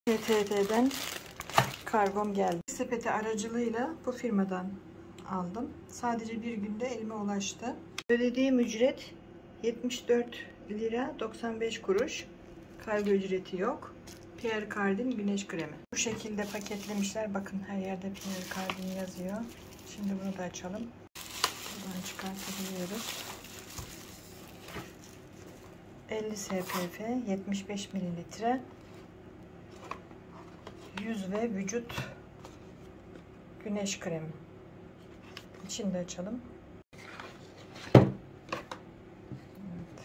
PTT'den kargom geldi. Sepeti aracılığıyla bu firmadan aldım. Sadece bir günde elime ulaştı. Ödediğim ücret 74 lira 95 kuruş. Kargo ücreti yok. Pierre Cardin güneş kremi. Bu şekilde paketlemişler. Bakın her yerde Pierre Cardin yazıyor. Şimdi bunu da açalım. Buradan çıkartabiliyoruz. 50 SPF, 75 mililitre. Yüz ve vücut güneş kremi. İçini de açalım. Evet.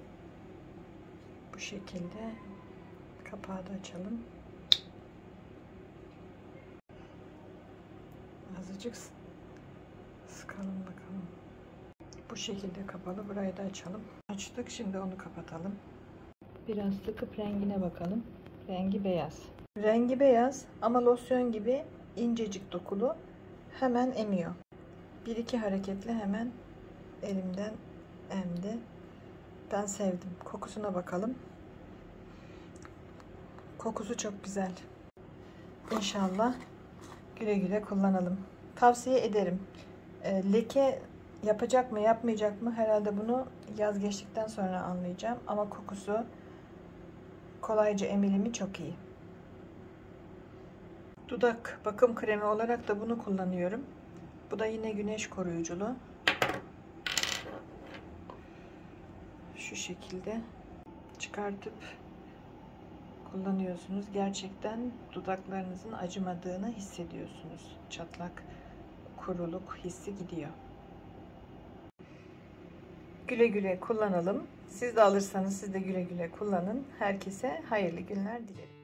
Bu şekilde kapağı da açalım. Azıcık sıkalım bakalım. Bu şekilde kapalı. Burayı da açalım. Açtık. Şimdi onu kapatalım. Biraz sıkıp rengine bakalım. Rengi beyaz. Rengi beyaz ama losyon gibi incecik dokulu. Hemen emiyor. Bir iki hareketle hemen elimden emdi. Ben sevdim. Kokusuna bakalım. Kokusu çok güzel. İnşallah güle güle kullanalım. Tavsiye ederim. Leke yapacak mı yapmayacak mı herhalde bunu yaz geçtikten sonra anlayacağım. Ama kokusu kolayca emilimi çok iyi. Dudak bakım kremi olarak da bunu kullanıyorum. Bu da yine güneş koruyuculu. Şu şekilde çıkartıp kullanıyorsunuz. Gerçekten dudaklarınızın acımadığını hissediyorsunuz. Çatlak, kuruluk hissi gidiyor. Güle güle kullanalım. Siz de alırsanız siz de güle güle kullanın. Herkese hayırlı günler dilerim.